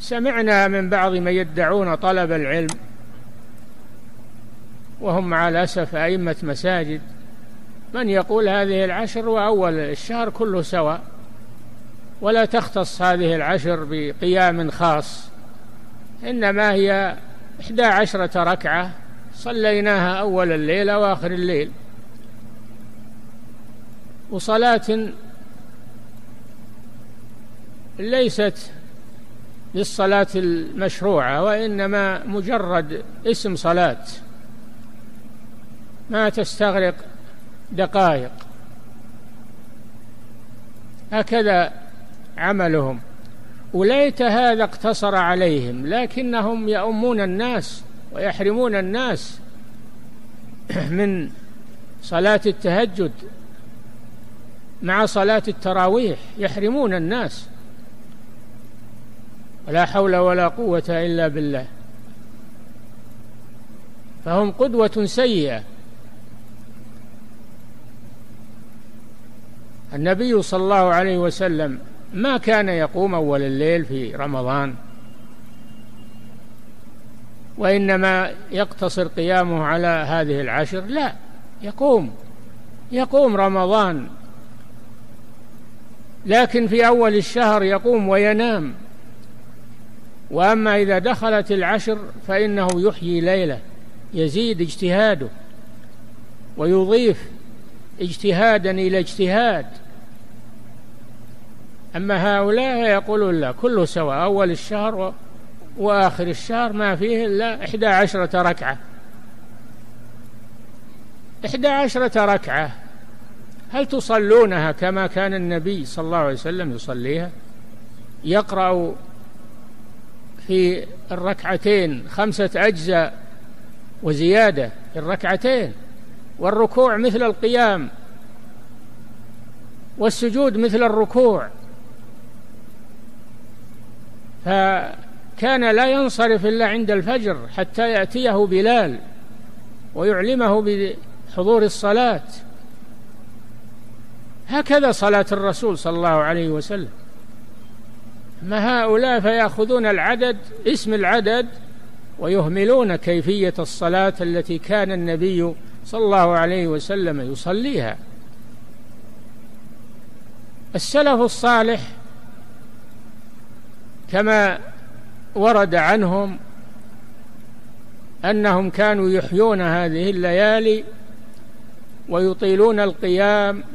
سمعنا من بعض من يدعون طلب العلم وهم مع الأسف أئمة مساجد من يقول هذه العشر وأول الشهر كله سواء، ولا تختص هذه العشر بقيام خاص، إنما هي 11 ركعة صليناها أول الليل وآخر الليل، وصلاة ليست للصلاة المشروعة، وإنما مجرد اسم صلاة ما تستغرق دقائق. هكذا عملهم، وليت هذا اقتصر عليهم، لكنهم يؤمون الناس ويحرمون الناس من صلاة التهجد مع صلاة التراويح، يحرمون الناس، ولا حول ولا قوة إلا بالله. فهم قدوة سيئة. النبي صلى الله عليه وسلم ما كان يقوم أول الليل في رمضان، وإنما يقتصر قيامه على هذه العشر، لا، يقوم رمضان، لكن في أول الشهر يقوم وينام. وأما إذا دخلت العشر فإنه يحيي ليلة، يزيد اجتهاده ويضيف اجتهادا إلى اجتهاد. أما هؤلاء يقولون لا، كله سواء، أول الشهر وآخر الشهر ما فيه إلا 11 ركعة. 11 ركعة، هل تصلونها كما كان النبي صلى الله عليه وسلم يصليها؟ يقرأ في الركعتين 5 أجزاء وزيادة في الركعتين، والركوع مثل القيام، والسجود مثل الركوع. فكان لا ينصرف إلا عند الفجر حتى يأتيه بلال ويعلمه بحضور الصلاة. هكذا صلاة الرسول صلى الله عليه وسلم. ما هؤلاء فيأخذون العدد، اسم العدد، ويهملون كيفية الصلاة التي كان النبي صلى الله عليه وسلم يصليها. السلف الصالح كما ورد عنهم أنهم كانوا يحيون هذه الليالي ويطيلون القيام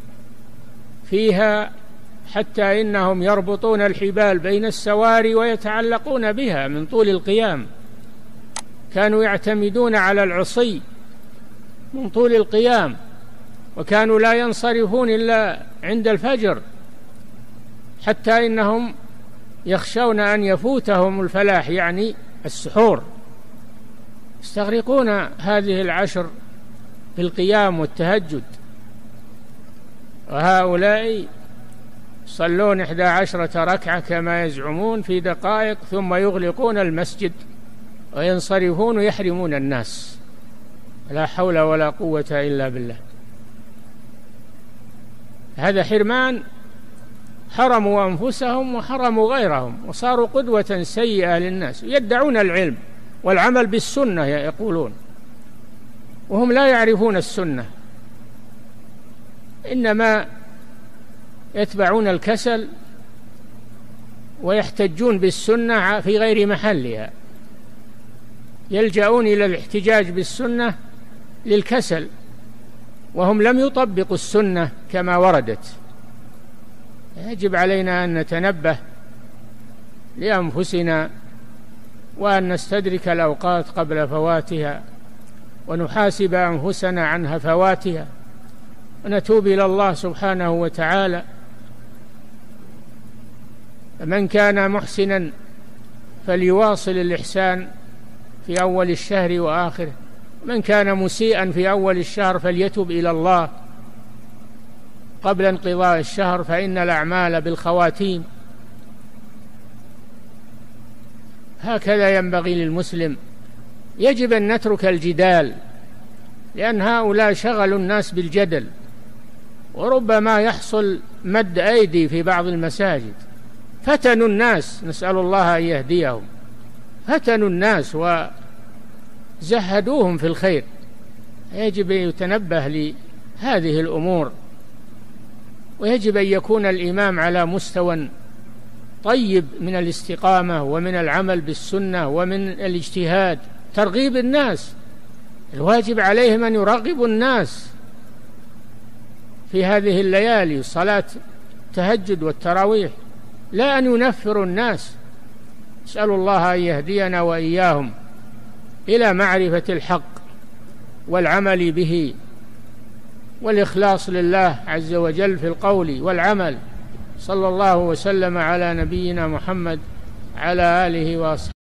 فيها، حتى إنهم يربطون الحبال بين السواري ويتعلقون بها من طول القيام. كانوا يعتمدون على العصي من طول القيام، وكانوا لا ينصرفون إلا عند الفجر، حتى إنهم يخشون أن يفوتهم الفلاح، يعني السحور. يستغرقون هذه العشر بالقيام والتهجد، وهؤلاء يصلون 11 ركعة كما يزعمون في دقائق، ثم يغلقون المسجد وينصرفون ويحرمون الناس. لا حول ولا قوة إلا بالله. هذا حرمان، حرموا أنفسهم وحرموا غيرهم، وصاروا قدوة سيئة للناس. يدعون العلم والعمل بالسنة يقولون، وهم لا يعرفون السنة، إنما يتبعون الكسل ويحتجون بالسنة في غير محلها. يلجؤون إلى الاحتجاج بالسنة للكسل، وهم لم يطبقوا السنة كما وردت. يجب علينا أن نتنبه لأنفسنا، وأن نستدرك الأوقات قبل فواتها، ونحاسب أنفسنا عن هفواتها، ونتوب إلى الله سبحانه وتعالى. فمن كان محسنا فليواصل الإحسان في أول الشهر وآخره، من كان مسيئا في أول الشهر فليتب إلى الله قبل انقضاء الشهر، فإن الأعمال بالخواتيم. هكذا ينبغي للمسلم. يجب أن نترك الجدال، لأن هؤلاء شغلوا الناس بالجدل، وربما يحصل مد أيدي في بعض المساجد فتنوا الناس، نسأل الله أن يهديهم، فتنوا الناس وزهدوهم في الخير. يجب أن يتنبه لهذه الأمور، ويجب أن يكون الإمام على مستوى طيب من الاستقامة ومن العمل بالسنة ومن الاجتهاد، ترغيب الناس. الواجب عليهم أن يرغبوا الناس في هذه الليالي، صلاة التهجد والتراويح، لا أن ينفروا الناس. نسأل الله أن يهدينا وإياهم إلى معرفة الحق والعمل به والإخلاص لله عز وجل في القول والعمل. صلى الله وسلم على نبينا محمد على آله وصحبه.